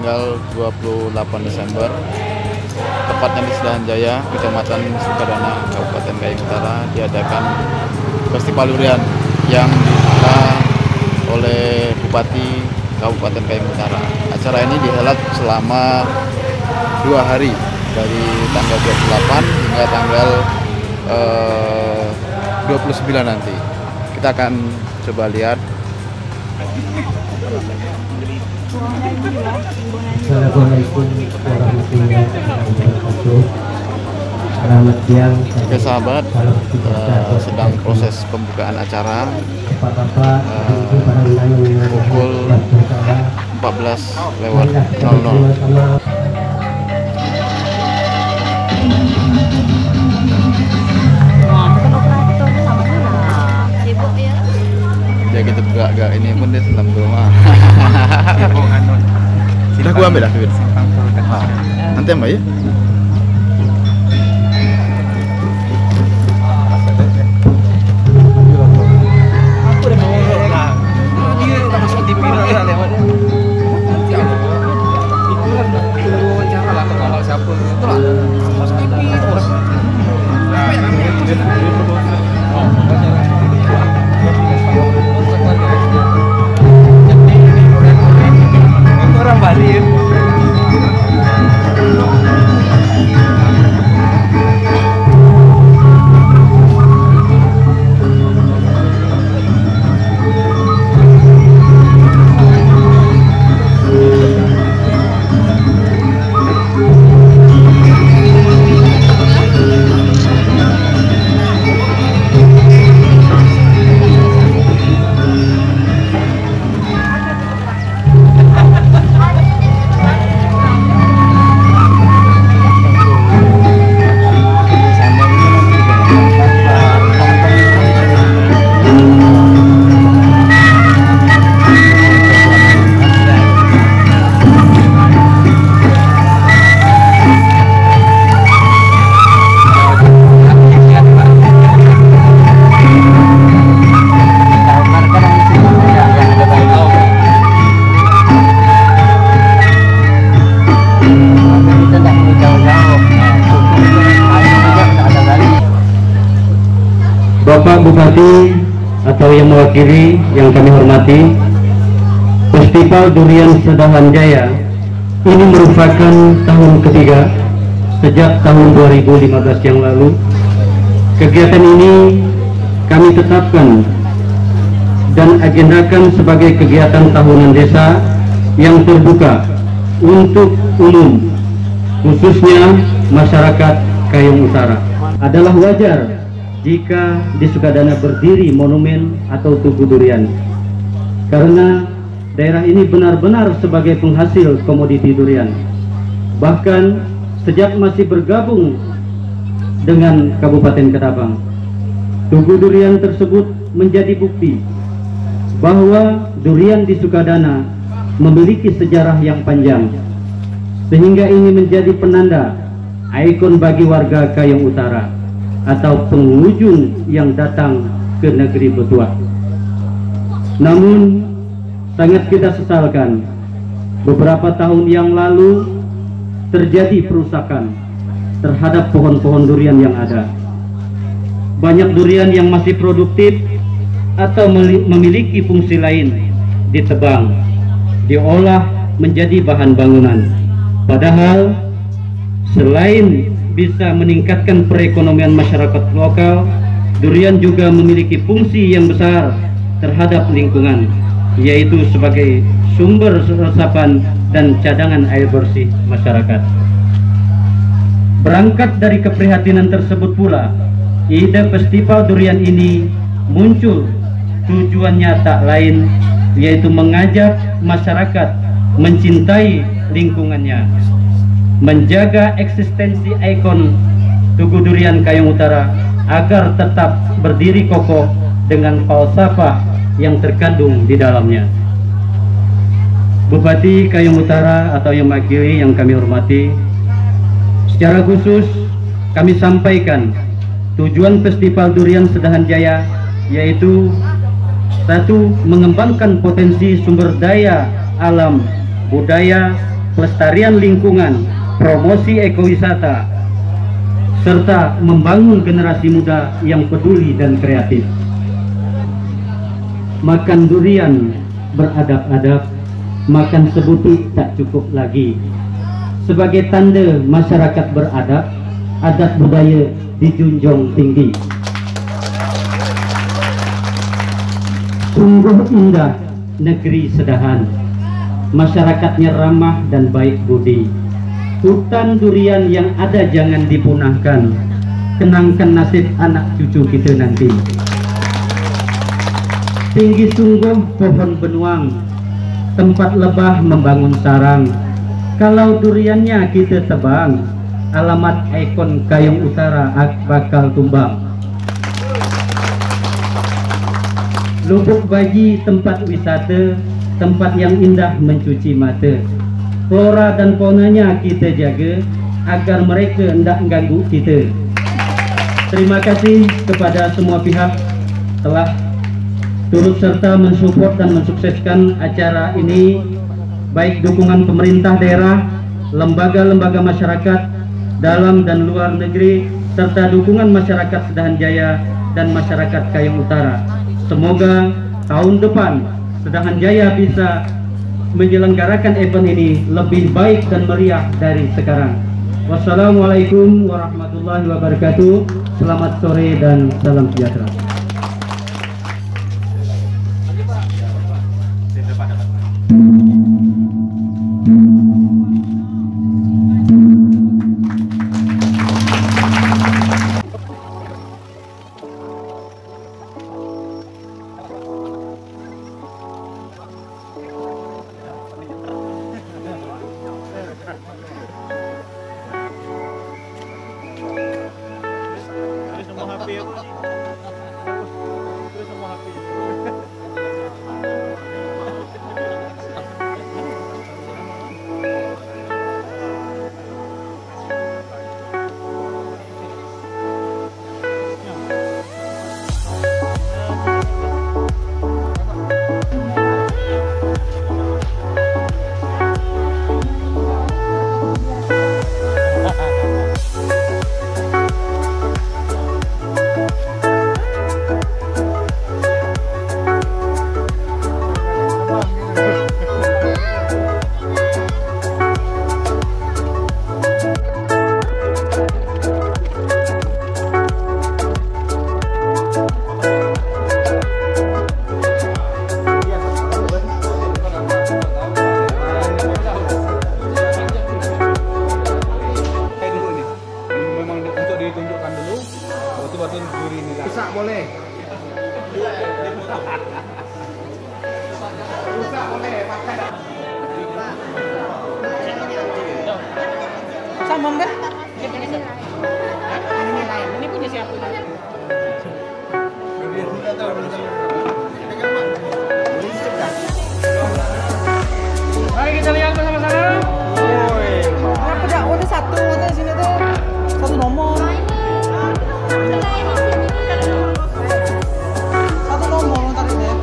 tanggal 28 Desember, tepatnya di Sedahan Jaya, Kecamatan Sukadana, Kabupaten Kayong Utara, diadakan Festival Durian yang dibuka oleh Bupati Kabupaten Kayong Utara. Acara ini dihelat selama 2 hari, dari tanggal 28 hingga tanggal 29 nanti. Kita akan coba lihat. Assalamualaikum warahmatullahi wabarakatuh. Selamat siang. Oke sahabat, sedang proses pembukaan acara pukul 14:00. Ya gitu gak ini pun dia senam di rumah. Sudah gua ambil dah duit. Nanti ambil ya. Aku udah mau orang. Dia masuk TV udah lewat. Itu kan wawancara lah kalau siapa itu lah. Masuk TV terus. Orang Bali. Bapak Bupati atau yang mewakili yang kami hormati, Festival Durian Sedahan Jaya ini merupakan tahun ketiga sejak tahun 2015 yang lalu. Kegiatan ini kami tetapkan dan agendakan sebagai kegiatan tahunan desa yang terbuka untuk umum, khususnya masyarakat Kayong Utara. Adalah wajar jika di Sukadana berdiri monumen atau tugu durian, karena daerah ini benar-benar sebagai penghasil komoditi durian. Bahkan sejak masih bergabung dengan Kabupaten Kedabang, tugu durian tersebut menjadi bukti bahwa durian di Sukadana memiliki sejarah yang panjang, sehingga ini menjadi penanda ikon bagi warga Kayong Utara atau pengunjung yang datang ke negeri Betuah. Namun sangat kita sesalkan, beberapa tahun yang lalu terjadi perusakan terhadap pohon-pohon durian yang ada. Banyak durian yang masih produktif atau memiliki fungsi lain ditebang, diolah menjadi bahan bangunan. Padahal selain bisa meningkatkan perekonomian masyarakat lokal, durian juga memiliki fungsi yang besar terhadap lingkungan, yaitu sebagai sumber resapan dan cadangan air bersih masyarakat. Berangkat dari keprihatinan tersebut pula, ide Festival Durian ini muncul. Tujuannya tak lain yaitu mengajak masyarakat mencintai lingkungannya, menjaga eksistensi ikon Tugu Durian Kayong Utara agar tetap berdiri kokoh dengan falsafah yang terkandung di dalamnya. Bupati Kayong Utara atau yang mewakili yang kami hormati, secara khusus kami sampaikan tujuan Festival Durian Sedahan Jaya yaitu: 1. Mengembangkan potensi sumber daya alam, budaya, pelestarian lingkungan, promosi ekowisata, serta membangun generasi muda yang peduli dan kreatif. Makan durian beradab-adab, makan sebutik tak cukup lagi. Sebagai tanda masyarakat beradab, adat budaya dijunjung tinggi. Sungguh indah negeri Sedahan, masyarakatnya ramah dan baik budi. Hutan durian yang ada jangan dipunahkan, kenangkan nasib anak cucu kita nanti. Tinggi sungguh pohon benuang, tempat lebah membangun sarang. Kalau duriannya kita tebang, alamat ikon Kayong Utara bakal tumbang. Lubuk Baji tempat wisata, tempat yang indah mencuci mata. Flora dan faunanya kita jaga agar mereka hendak mengganggu kita. Terima kasih kepada semua pihak telah turut serta mensupport dan mensukseskan acara ini, baik dukungan pemerintah daerah, lembaga-lembaga masyarakat dalam dan luar negeri, serta dukungan masyarakat Sedahan Jaya dan masyarakat Kayong Utara. Semoga tahun depan Sedahan Jaya bisa menyelenggarakan event ini lebih baik dan meriah dari sekarang. Wassalamualaikum warahmatullahi wabarakatuh. Selamat sore dan salam sejahtera. Sama Mbak? Ini punya siapa? Mari kita lihat bersama-sama. Kenapa dah? Oh, ada satu di sini tuh. Satu nomor. Satu nomor tadi ya.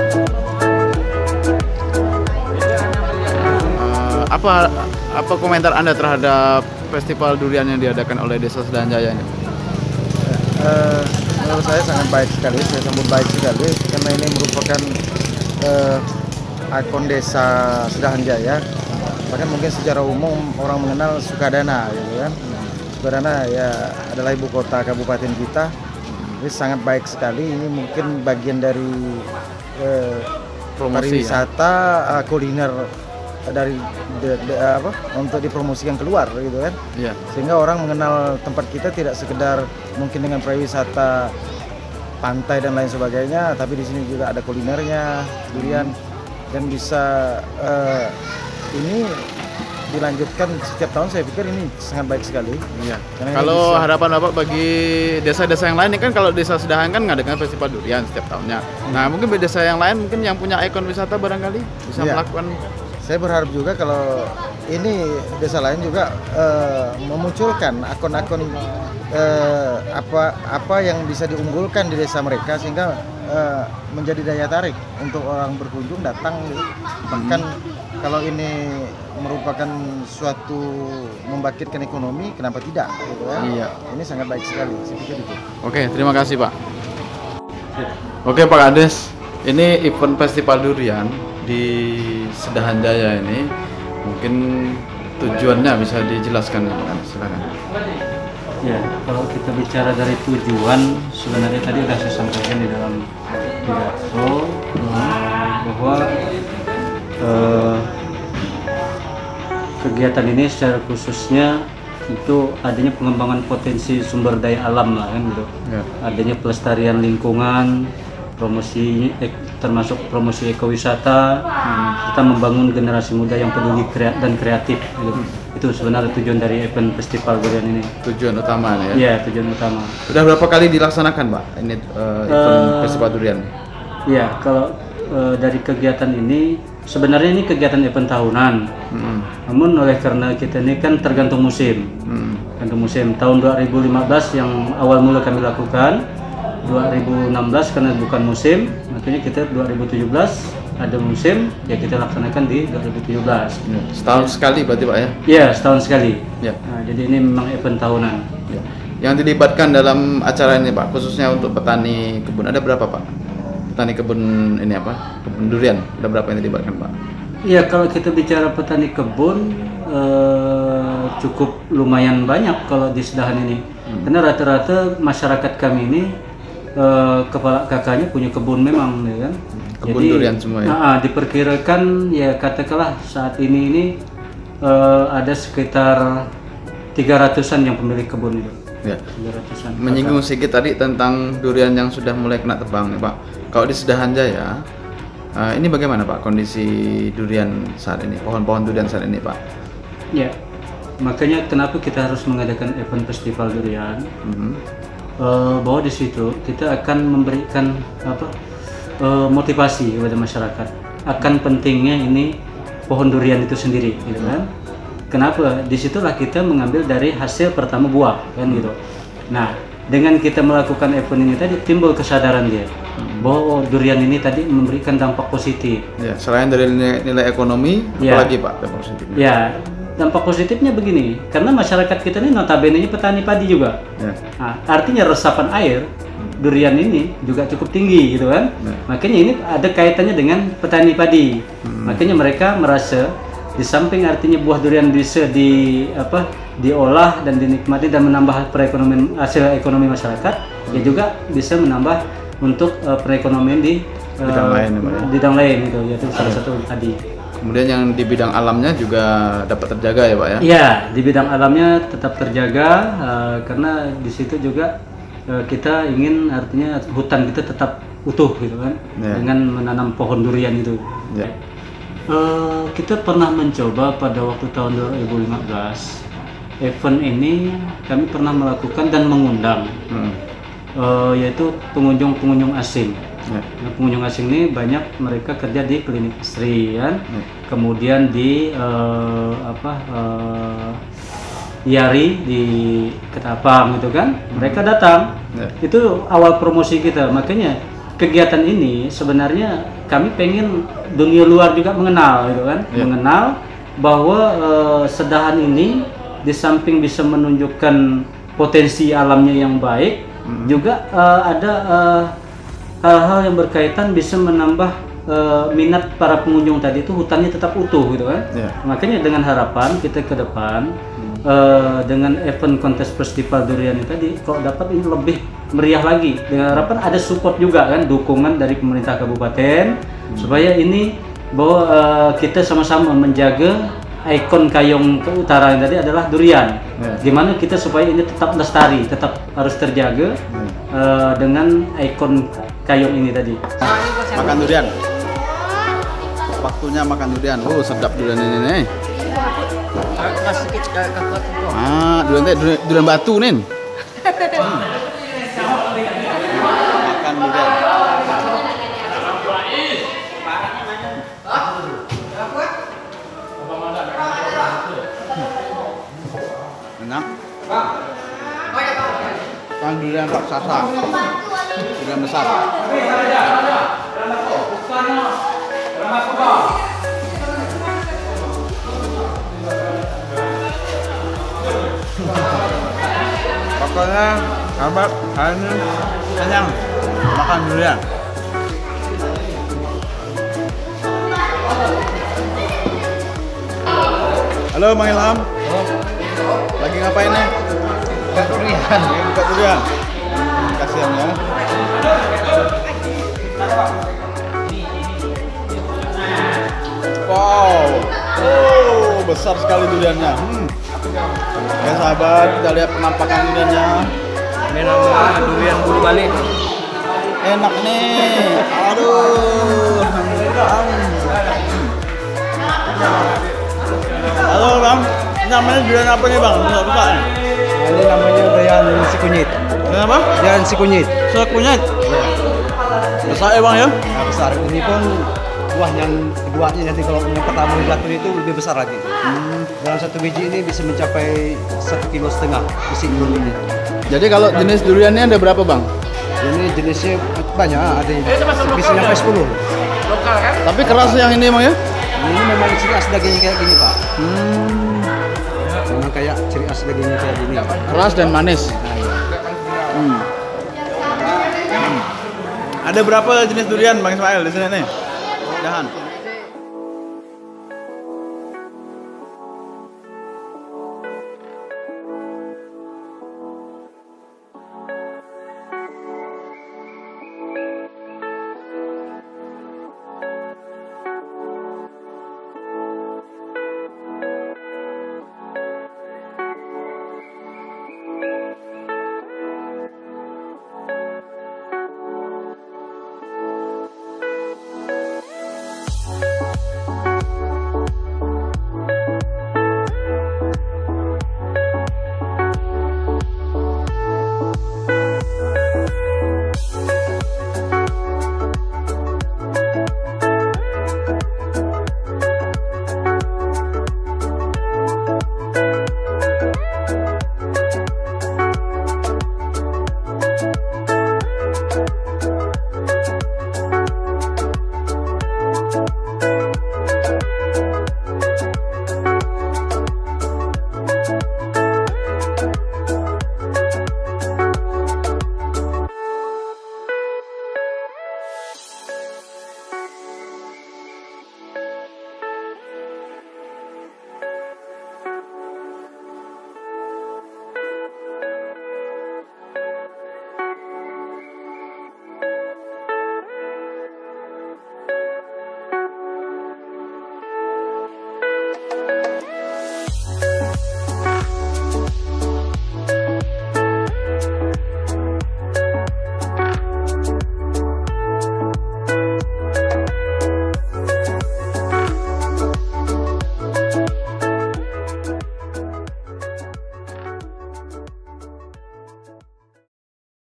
Apa komentar Anda terhadap festival durian yang diadakan oleh Desa Sedahan Jaya ini? Menurut saya sangat baik sekali, saya sambut baik sekali karena ini merupakan ikon Desa Sedahan Jaya. Bahkan mungkin secara umum orang mengenal Sukadana, gitu kan. Sukadana ya adalah ibu kota kabupaten kita. Jadi sangat baik sekali. Ini mungkin bagian dari pariwisata, ya? Kuliner dari untuk dipromosikan keluar, gitu kan. Yeah. Sehingga orang mengenal tempat kita tidak sekedar mungkin dengan pariwisata pantai dan lain sebagainya, tapi di sini juga ada kulinernya, durian, dan bisa ini dilanjutkan setiap tahun. Saya pikir ini sangat baik sekali. Iya. Kalau harapan Bapak bagi desa-desa yang lain, ini kan kalau Desa Sedahan kan ngadakan festival durian setiap tahunnya. Nah, mungkin desa yang lain mungkin yang punya ikon wisata barangkali bisa melakukan. Saya berharap juga kalau ini desa lain juga memunculkan akun-akun apa yang bisa diunggulkan di desa mereka sehingga menjadi daya tarik untuk orang berkunjung datang, bahkan kalau ini merupakan suatu membangkitkan ekonomi, kenapa tidak? Gitu kan? Iya. Ini sangat baik sekali, saya pikir itu. Oke, terima kasih Pak. Oke Pak Kades, ini event festival durian di Sedahan Jaya ini mungkin tujuannya bisa dijelaskan Pak Kades, silakan. Ya, kalau kita bicara dari tujuan, sebenarnya tadi sudah saya sampaikan di dalam pidato bahwa kegiatan ini secara khususnya itu adanya pengembangan potensi sumber daya alam lah kan gitu. Ya. Adanya pelestarian lingkungan, promosi termasuk promosi ekowisata, kita membangun generasi muda yang peduli dan kreatif gitu. Itu sebenarnya tujuan dari event festival durian ini. Tujuan utama ya? Iya, tujuan utama. Sudah berapa kali dilaksanakan Pak ini event festival durian? Iya, kalau dari kegiatan ini sebenarnya ini kegiatan event tahunan. Namun oleh karena kita ini kan tergantung musim. Tergantung musim. Tahun 2015 yang awal mula kami lakukan, 2016 karena bukan musim, makanya kita 2017 ada musim, ya kita laksanakan di 2017. Setahun sekali berarti Pak ya? Iya, setahun sekali. Ya. Nah, jadi ini memang event tahunan. Ya. Yang dilibatkan dalam acara ini Pak, khususnya untuk petani kebun, ada berapa Pak? Petani kebun ini apa? Kebun durian, ada berapa yang dilibatkan Pak? Iya, kalau kita bicara petani kebun cukup lumayan banyak kalau di Sedahan ini. Karena rata-rata masyarakat kami ini kepala kakaknya punya kebun memang, ya kan? Kebun Jadi, durian semua ya? Diperkirakan ya katakanlah saat ini ada sekitar 300-an yang pemilik kebun itu. Ya. 300-an. Menyinggung sedikit tadi tentang durian yang sudah mulai kena tebang nih Pak. Kalau di Sedahan Jaya, ini bagaimana Pak kondisi durian saat ini, pohon-pohon durian saat ini Pak? Ya, makanya kenapa kita harus mengadakan event festival durian? Bahwa di situ kita akan memberikan motivasi kepada masyarakat akan pentingnya ini pohon durian itu sendiri, gitu kan? Kenapa? Disitulah kita mengambil dari hasil pertama buah, kan gitu. Nah, dengan kita melakukan event ini tadi timbul kesadaran dia bahwa durian ini tadi memberikan dampak positif. Ya, selain dari nilai ekonomi, apalagi Pak dampak positifnya? Ya, dampak positifnya begini, karena masyarakat kita ini notabene-nya petani padi juga. Ya. Nah, artinya resapan air durian ini juga cukup tinggi gitu kan. Makanya ini ada kaitannya dengan petani padi. Makanya mereka merasa di samping artinya buah durian bisa diolah dan dinikmati dan menambah perekonomian hasil ekonomi masyarakat, ya juga bisa menambah untuk perekonomian di bidang lain gitu, yaitu salah satu tadi. Kemudian yang di bidang alamnya juga dapat terjaga ya Pak ya? Iya, di bidang alamnya tetap terjaga karena di situ juga kita ingin artinya hutan kita tetap utuh gitu kan, dengan menanam pohon durian itu. Kita pernah mencoba pada waktu tahun 2015 event ini kami pernah melakukan dan mengundang yaitu pengunjung asing. Nah, pengunjung asing ini banyak mereka kerja di klinik istri kan, kemudian di Yari di Ketapang gitu kan, mereka datang. Itu awal promosi kita. Makanya kegiatan ini sebenarnya kami pengen dunia luar juga mengenal gitu kan, mengenal bahwa Sedahan ini di samping bisa menunjukkan potensi alamnya yang baik, juga ada hal-hal yang berkaitan bisa menambah minat para pengunjung tadi itu hutannya tetap utuh gitu kan. Makanya dengan harapan kita ke depan dengan event kontes festival durian ini tadi kalau dapat ini lebih meriah lagi, dengan harapan ada support juga kan, dukungan dari pemerintah kabupaten supaya ini bahwa kita sama-sama menjaga ikon Kayong ke utara yang tadi adalah durian. Gimana kita supaya ini tetap lestari, tetap harus terjaga dengan ikon Kayong ini tadi. Makan durian. Waktunya makan durian. Oh, sedap durian ini nih. Durian batu nih. Makan durian. Enak. Kan durian raksasa. Durian besar. Pokoknya sahabat, hari ini kenyang makan durian. Halo Bang Ilham. Lagi ngapain nih? Buka durian. Lagi buka durian. Kasihan ya. Wow. Oh, besar sekali duriannya. Ya sahabat, kita lihat penampakan duriannya. Ini nama durian bulu balik. Enak nih. Aduh. Halo Bang, ini namanya durian apa nih Bang? Nggak bisa nih. Ini namanya durian si kunyit. Durian apa? Durian si kunyit. Sekunyit. Besar ya Bang ya? Nah, besar. Ini pun buah yang keduanya, nanti kalau yang pertama jatuh itu lebih besar lagi. Dalam satu biji ini bisa mencapai 1,5 kilo isi ini. Jadi kalau jenis duriannya ada berapa Bang? Ini jenisnya banyak, ada yang bisa sampai 10. Tapi keras yang ini Bang ya? Ini memang ciri khas dagingnya kayak gini Pak. Memang kayak ciri khas dagingnya kayak gini. Keras dan manis. Ada berapa jenis durian Bang Ismail di sini nih? Dahan.